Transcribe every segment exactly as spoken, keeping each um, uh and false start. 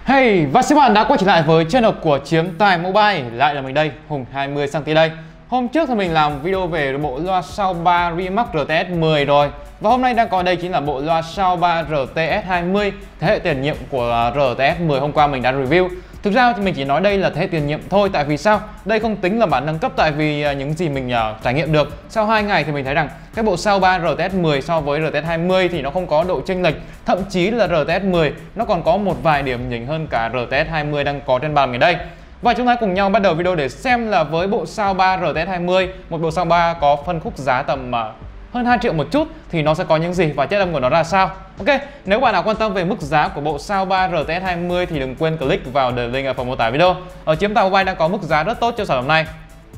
Hey, và các bạn đã quay trở lại với channel của Chiếm Tài Mobile. Lại là mình đây, Hùng hai mươi xăng ti đây. Hôm trước thì mình làm video về bộ loa Soundbar Remax R T S mười rồi. Và hôm nay đang có đây chính là bộ loa Soundbar R T S hai mươi, thế hệ tiền nhiệm của R T S mười hôm qua mình đã review. Thực ra thì mình chỉ nói đây là thế hệ tiền nhiệm thôi, tại vì sao? Đây không tính là bản nâng cấp, tại vì những gì mình uh, trải nghiệm được sau hai ngày thì mình thấy rằng cái bộ Soundbar R T S mười so với R T S hai mươi thì nó không có độ chênh lệch, thậm chí là R T S mười nó còn có một vài điểm nhỉnh hơn cả R T S hai mươi đang có trên bàn mình đây. Và chúng ta cùng nhau bắt đầu video để xem là với bộ Soundbar R T S hai mươi, một bộ Soundbar có phân khúc giá tầm uh, hơn hai triệu một chút thì nó sẽ có những gì và chất âm của nó ra sao. Ok, nếu bạn nào quan tâm về mức giá của bộ Soundbar R T S hai mươi thì đừng quên click vào the link ở phần mô tả video. Ở Chiếm Tài Mobile đang có mức giá rất tốt cho sản phẩm này.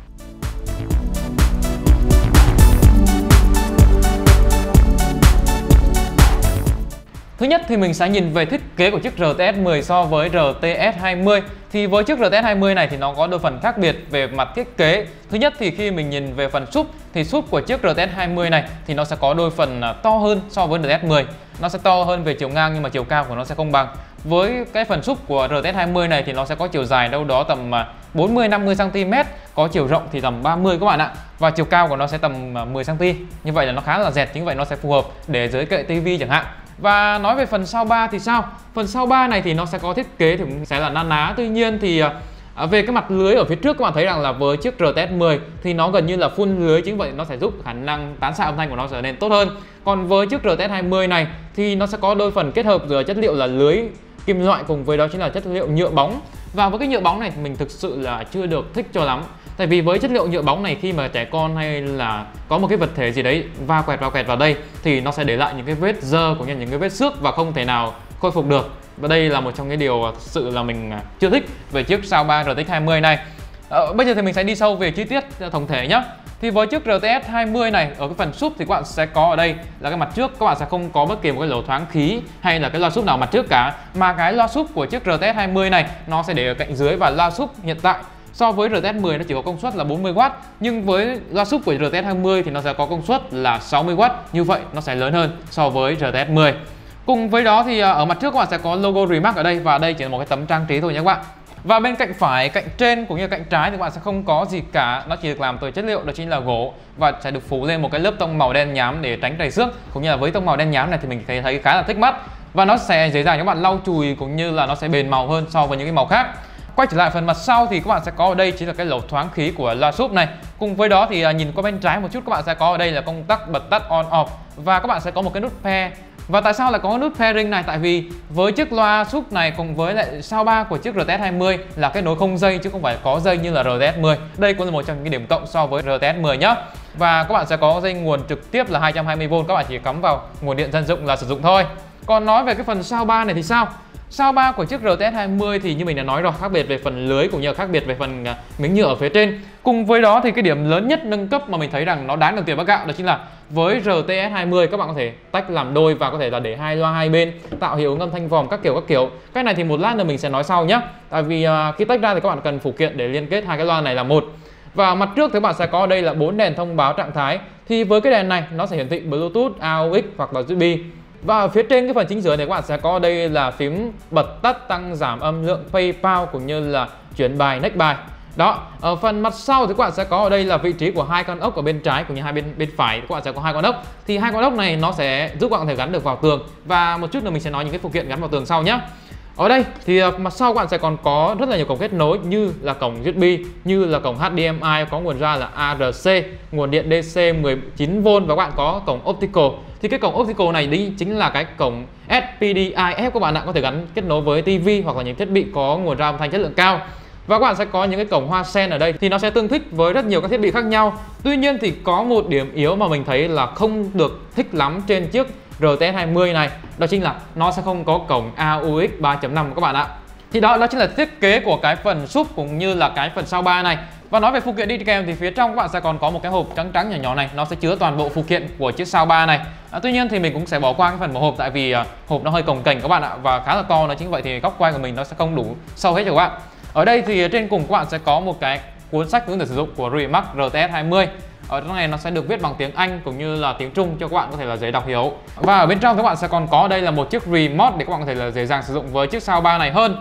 Thứ nhất thì mình sẽ nhìn về thiết kế của chiếc R T S mười so với R T S hai mươi. Thì với chiếc R T S hai mươi này thì nó có đôi phần khác biệt về mặt thiết kế. Thứ nhất thì khi mình nhìn về phần súp thì súp của chiếc R T S hai mươi này thì nó sẽ có đôi phần to hơn so với R T S mười. Nó sẽ to hơn về chiều ngang nhưng mà chiều cao của nó sẽ không bằng. Với cái phần súp của R T S hai mươi này thì nó sẽ có chiều dài đâu đó tầm bốn mươi năm mươi xăng ti mét, có chiều rộng thì tầm ba mươi các bạn ạ. Và chiều cao của nó sẽ tầm mười xăng ti mét. Như vậy là nó khá là dẹt, chính vậy nó sẽ phù hợp để dưới kệ tivi chẳng hạn. Và nói về phần Soundbar thì sao? Phần Soundbar này thì nó sẽ có thiết kế thì cũng sẽ là na ná. Tuy nhiên thì à, về cái mặt lưới ở phía trước các bạn thấy rằng là với chiếc R T S mười thì nó gần như là full lưới, chính vậy nó sẽ giúp khả năng tán xạ âm thanh của nó trở nên tốt hơn. Còn với chiếc R T S hai mươi này thì nó sẽ có đôi phần kết hợp giữa chất liệu là lưới kim loại cùng với đó chính là chất liệu nhựa bóng. Và với cái nhựa bóng này thì mình thực sự là chưa được thích cho lắm. Tại vì với chất liệu nhựa bóng này khi mà trẻ con hay là có một cái vật thể gì đấy va quẹt vào quẹt vào đây thì nó sẽ để lại những cái vết dơ cũng như những cái vết xước và không thể nào khôi phục được. Và đây là một trong những điều thực sự là mình chưa thích về chiếc Soundbar R T S hai mươi này. Ờ, bây giờ thì mình sẽ đi sâu về chi tiết tổng thể nhé. Thì với chiếc R T S hai mươi này, ở cái phần súp thì các bạn sẽ có ở đây là cái mặt trước, các bạn sẽ không có bất kỳ một cái lỗ thoáng khí hay là cái loa súp nào mặt trước cả, mà cái loa súp của chiếc R T S hai mươi này nó sẽ để ở cạnh dưới. Và loa súp hiện tại so với R T S mười nó chỉ có công suất là bốn mươi oát, nhưng với loa súp của R T S hai mươi thì nó sẽ có công suất là sáu mươi oát, như vậy nó sẽ lớn hơn so với R T S mười. Cùng với đó thì ở mặt trước các bạn sẽ có logo Remax ở đây, và đây chỉ là một cái tấm trang trí thôi nhé các bạn. Và bên cạnh phải, cạnh trên cũng như cạnh trái thì các bạn sẽ không có gì cả, nó chỉ được làm từ chất liệu đó chính là gỗ và sẽ được phủ lên một cái lớp tông màu đen nhám để tránh trầy xước. Cũng như là với tông màu đen nhám này thì mình thấy thấy khá là thích mắt và nó sẽ dễ dàng cho các bạn lau chùi cũng như là nó sẽ bền màu hơn so với những cái màu khác. Quay trở lại phần mặt sau thì các bạn sẽ có ở đây chính là cái lỗ thoáng khí của loa súp này. Cùng với đó thì nhìn qua bên trái một chút, các bạn sẽ có ở đây là công tắc bật tắt on off và các bạn sẽ có một cái nút pair. Và tại sao lại có cái nút pairing này? Tại vì với chiếc loa súp này cùng với lại Soundbar của chiếc R T S hai mươi là kết nối không dây chứ không phải có dây như là R T S mười. Đây cũng là một trong những điểm cộng so với R T S mười nhá. Và các bạn sẽ có dây nguồn trực tiếp là hai trăm hai mươi vôn, các bạn chỉ cắm vào nguồn điện dân dụng là sử dụng thôi. Còn nói về cái phần Soundbar này thì sao? Soundbar của chiếc R T S hai mươi thì như mình đã nói rồi, khác biệt về phần lưới cũng như khác biệt về phần miếng nhựa ở phía trên. Cùng với đó thì cái điểm lớn nhất nâng cấp mà mình thấy rằng nó đáng đồng tiền bác gạo đó chính là với R T S hai mươi các bạn có thể tách làm đôi và có thể là để hai loa hai bên, tạo hiệu ứng âm thanh vòm các kiểu các kiểu. Cái này thì một lát nữa mình sẽ nói sau nhé. Tại vì uh, khi tách ra thì các bạn cần phụ kiện để liên kết hai cái loa này là một. Và mặt trước thì các bạn sẽ có ở đây là bốn đèn thông báo trạng thái. Thì với cái đèn này nó sẽ hiển thị Bluetooth, a u ích hoặc là u ét bê. Và ở phía trên cái phần chính giữa này các bạn sẽ có ở đây là phím bật tắt, tăng giảm âm lượng, play pause cũng như là chuyển bài, next bài. Đó, ở phần mặt sau thì các bạn sẽ có ở đây là vị trí của hai con ốc ở bên trái cũng như hai bên bên phải, các bạn sẽ có hai con ốc. Thì hai con ốc này nó sẽ giúp các bạn có thể gắn được vào tường. Và một chút nữa mình sẽ nói những cái phụ kiện gắn vào tường sau nhé. Ở đây thì mặt sau các bạn sẽ còn có rất là nhiều cổng kết nối như là cổng u ét bê, như là cổng H D M I, có nguồn ra là A R C, nguồn điện D C mười chín vôn và các bạn có cổng optical. Thì cái cổng optical này đi chính là cái cổng S P D I F các bạn ạ, có thể gắn kết nối với tivi hoặc là những thiết bị có nguồn ra âm thanh chất lượng cao. Và các bạn sẽ có những cái cổng hoa sen ở đây thì nó sẽ tương thích với rất nhiều các thiết bị khác nhau. Tuy nhiên thì có một điểm yếu mà mình thấy là không được thích lắm trên chiếc R T S hai mươi này, đó chính là nó sẽ không có cổng A U X ba chấm năm các bạn ạ. Thì đó, đó chính là thiết kế của cái phần súp cũng như là cái phần Soundbar này. Và nói về phụ kiện đi kèm thì phía trong các bạn sẽ còn có một cái hộp trắng trắng nhỏ nhỏ này, nó sẽ chứa toàn bộ phụ kiện của chiếc Soundbar này. À, tuy nhiên thì mình cũng sẽ bỏ qua cái phần mở hộp tại vì uh, hộp nó hơi cồng kềnh các bạn ạ và khá là to, nó chính vậy thì góc quay của mình nó sẽ không đủ sâu hết cho các bạn. Ở đây thì trên cùng các bạn sẽ có một cái cuốn sách hướng dẫn sử dụng của Remax R T S hai mươi. Ở trong này nó sẽ được viết bằng tiếng Anh cũng như là tiếng Trung cho các bạn có thể là dễ đọc hiểu. Và ở bên trong các bạn sẽ còn có đây là một chiếc remote để các bạn có thể là dễ dàng sử dụng với chiếc Soundbar này hơn.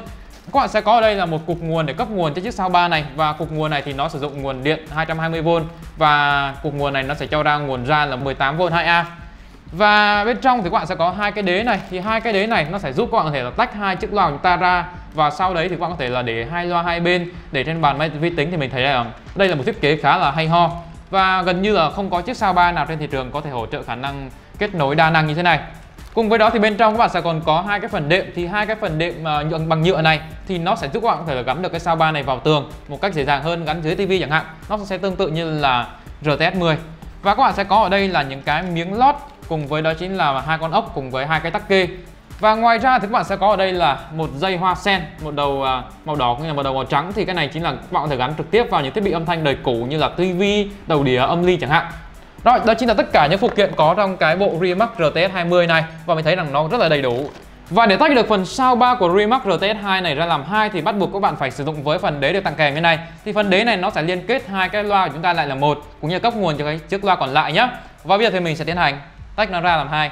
Các bạn sẽ có ở đây là một cục nguồn để cấp nguồn cho chiếc soundbar này, và cục nguồn này thì nó sử dụng nguồn điện hai trăm hai mươi vôn và cục nguồn này nó sẽ cho ra nguồn ra là mười tám vôn hai A. Và bên trong thì các bạn sẽ có hai cái đế này, thì hai cái đế này nó sẽ giúp các bạn có thể là tách hai chiếc loa của chúng ta ra, và sau đấy thì các bạn có thể là để hai loa hai bên để trên bàn máy vi tính. Thì mình thấy là đây là một thiết kế khá là hay ho, và gần như là không có chiếc soundbar nào trên thị trường có thể hỗ trợ khả năng kết nối đa năng như thế này. Cùng với đó thì bên trong các bạn sẽ còn có hai cái phần đệm, thì hai cái phần đệm uh, bằng nhựa này thì nó sẽ giúp các bạn có thể là gắn được cái soundbar này vào tường một cách dễ dàng hơn, gắn dưới tivi chẳng hạn. Nó sẽ tương tự như là R T S mười. Và các bạn sẽ có ở đây là những cái miếng lót, cùng với đó chính là hai con ốc cùng với hai cái tắc kê. Và ngoài ra thì các bạn sẽ có ở đây là một dây hoa sen, một đầu uh, màu đỏ cũng như là một đầu màu trắng. Thì cái này chính là các bạn có thể gắn trực tiếp vào những thiết bị âm thanh đời cũ như là tivi, đầu đĩa, âm ly chẳng hạn. Rồi, đó chính là tất cả những phụ kiện có trong cái bộ Rimax R T S hai mươi này, và mình thấy rằng nó rất là đầy đủ. Và để tách được phần soundbar của Rimax R T S hai này ra làm hai thì bắt buộc các bạn phải sử dụng với phần đế được tặng kèm như này. Thì phần đế này nó sẽ liên kết hai cái loa của chúng ta lại là một, cũng như cấp nguồn cho cái chiếc loa còn lại nhé. Và bây giờ thì mình sẽ tiến hành tách nó ra làm hai.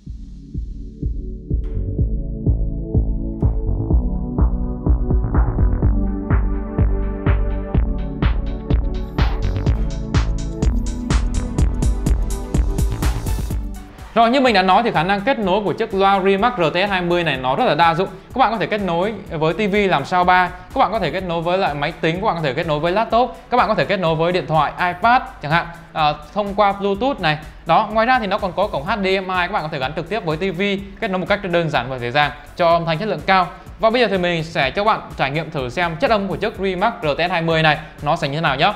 Rồi, như mình đã nói thì khả năng kết nối của chiếc loa Rimax R T S hai mươi này nó rất là đa dụng. Các bạn có thể kết nối với tivi làm soundbar, các bạn có thể kết nối với lại máy tính, các bạn có thể kết nối với laptop, các bạn có thể kết nối với điện thoại, iPad chẳng hạn, à, thông qua Bluetooth này. Đó, ngoài ra thì nó còn có cổng H D M I, các bạn có thể gắn trực tiếp với tivi, kết nối một cách đơn giản và dễ dàng cho âm thanh chất lượng cao. Và bây giờ thì mình sẽ cho bạn trải nghiệm thử xem chất âm của chiếc Rimax R T S hai mươi này nó sẽ như thế nào nhé.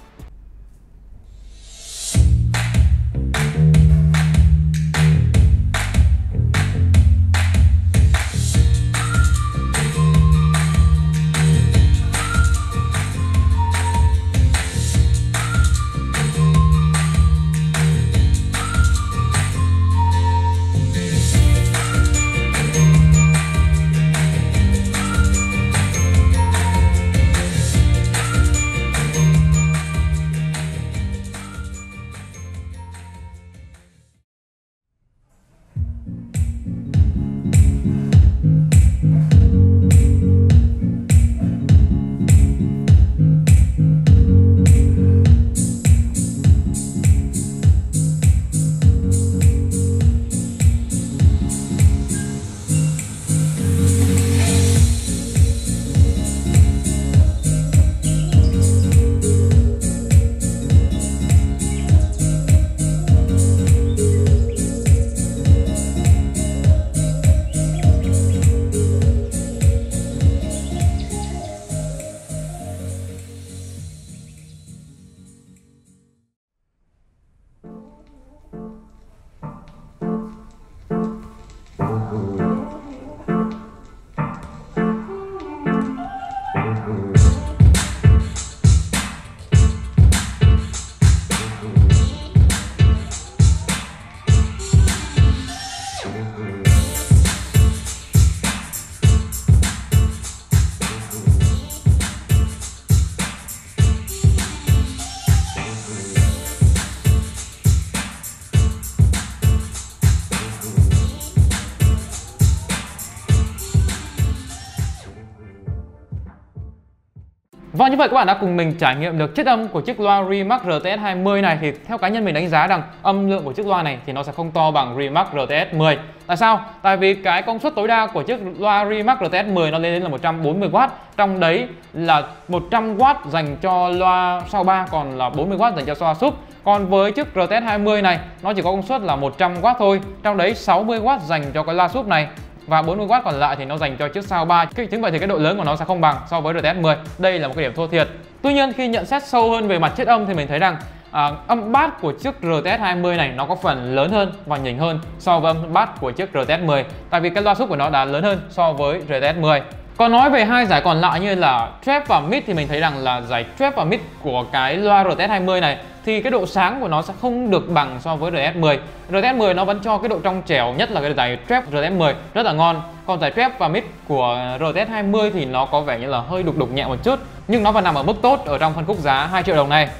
Và như vậy các bạn đã cùng mình trải nghiệm được chất âm của chiếc loa Rimax R T S hai mươi này. Thì theo cá nhân mình đánh giá rằng âm lượng của chiếc loa này thì nó sẽ không to bằng Rimax R T S mười. Tại sao? Tại vì cái công suất tối đa của chiếc loa Rimax R T S mười nó lên đến là một trăm bốn mươi oát. Trong đấy là một trăm oát dành cho loa soundbar, còn là bốn mươi oát dành cho loa sub. Còn với chiếc R T S hai mươi này nó chỉ có công suất là một trăm oát thôi. Trong đấy sáu mươi oát dành cho cái loa sub này, và bốn mươi oát còn lại thì nó dành cho chiếc soundbar. Chính vậy thì cái độ lớn của nó sẽ không bằng so với R T S mười. Đây là một cái điểm thua thiệt. Tuy nhiên khi nhận xét sâu hơn về mặt chất âm thì mình thấy rằng à, âm bass của chiếc R T S hai mươi này nó có phần lớn hơn và nhỉnh hơn so với âm bass của chiếc R T S mười. Tại vì cái loa sub của nó đã lớn hơn so với R T S mười. Còn nói về hai giải còn lại như là trap và mid thì mình thấy rằng là giải trap và mid của cái loa R T S hai mươi này thì cái độ sáng của nó sẽ không được bằng so với R T S mười. R T S mười nó vẫn cho cái độ trong trẻo, nhất là cái giải trap R T S mười rất là ngon. Còn giải trap và mid của R T S hai mươi thì nó có vẻ như là hơi đục đục nhẹ một chút, nhưng nó vẫn nằm ở mức tốt ở trong phân khúc giá hai triệu đồng này.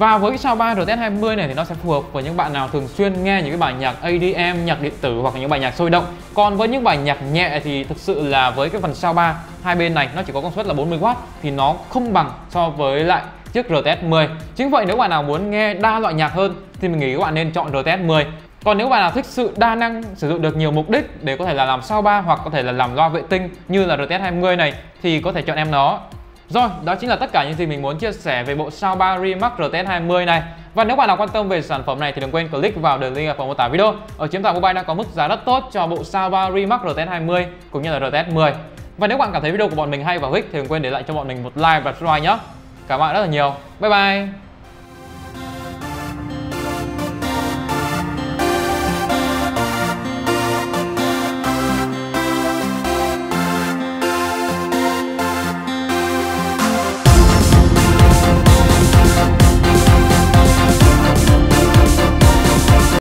Và với cái soundbar R T S hai mươi này thì nó sẽ phù hợp với những bạn nào thường xuyên nghe những cái bài nhạc A D M, nhạc điện tử hoặc là những bài nhạc sôi động. Còn với những bài nhạc nhẹ thì thực sự là với cái phần soundbar hai bên này nó chỉ có công suất là bốn mươi oát thì nó không bằng so với lại chiếc R T S mười. Chính vậy nếu bạn nào muốn nghe đa loại nhạc hơn thì mình nghĩ các bạn nên chọn R T S mười. Còn nếu bạn nào thích sự đa năng, sử dụng được nhiều mục đích để có thể là làm soundbar hoặc có thể là làm loa vệ tinh như là R T S hai mươi này thì có thể chọn em nó. Rồi, đó chính là tất cả những gì mình muốn chia sẻ về bộ soundbar Rimax R T S hai mươi này. Và nếu bạn nào quan tâm về sản phẩm này thì đừng quên click vào đường link ở phần mô tả video. Ở Chiếm Đoạt Mobile đang có mức giá rất tốt cho bộ soundbar Rimax R T S hai mươi cũng như là R T S mười. Và nếu bạn cảm thấy video của bọn mình hay và hữu ích thì đừng quên để lại cho bọn mình một like và subscribe nhé. Cảm ơn bạn rất là nhiều. Bye bye.